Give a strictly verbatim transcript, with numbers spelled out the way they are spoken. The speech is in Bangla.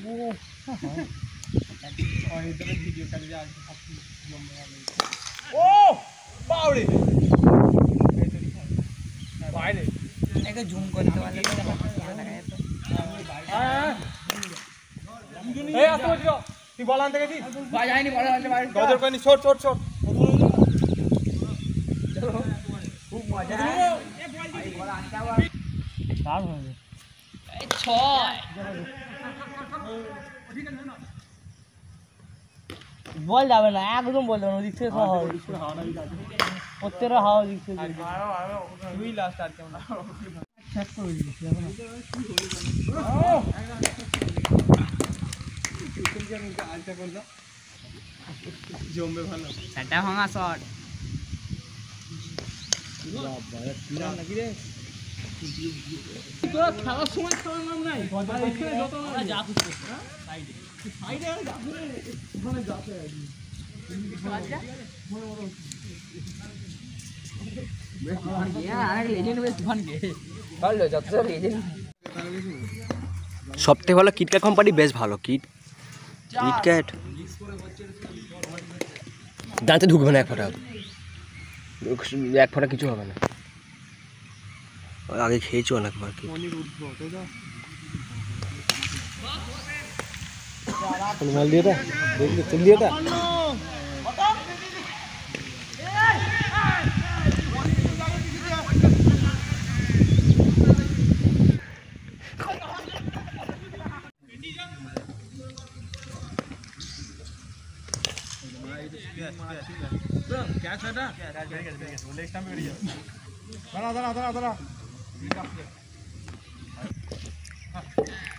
ভিডিও চালিয়ে ও বাউরে বাইরে একটু জুম করতে পারলে তো দেখা যেত। এই আসতে বলছি তুই বল আনতে গেছিস ভাই যাইনি বড় আছে ভাই গজর কইনি ছোট ছোট ছোট খুব মজা এই বড় আনতে আবার কার হবে এই ছয় বল যাবে না একদম বল যাবে না ওদিক থেকে সব হবে প্রত্যেকটা হাওয়া দিক থেকে তুই লাস্ট আর কেমন চেক করে দিচ্ছি এখন আলটা করে দাও জমবে ভালো সেটা ভাঙা শট বাবা কিরা নাকি রে তোরা খেলার সময় খেলার নাম নাই এখানে যত আমরা যা খুশি সাইডে সাইডে যা খুশি ওখানে যাতে আচ্ছা বড় বড় বেশ ভান গিয়া আরেক লেজেন্ড বেশ ভান গে ভালো যত সব লেজেন্ড সবথেকে ভালো কিটক্যাট কোম্পানি বেশ ভালো কিট কিটক্যাট দাঁতে ঢুকবে না এক ফোঁটা এক ফোঁটা কিছু হবে না আগে খেয়েছো অনেকবার কি মাল দিয়ে দা দেখলি চল দিয়ে দা क्या छटा लेग स्टंप पे जाओ दाड़ा दाड़ा दाड़ा दाड़ा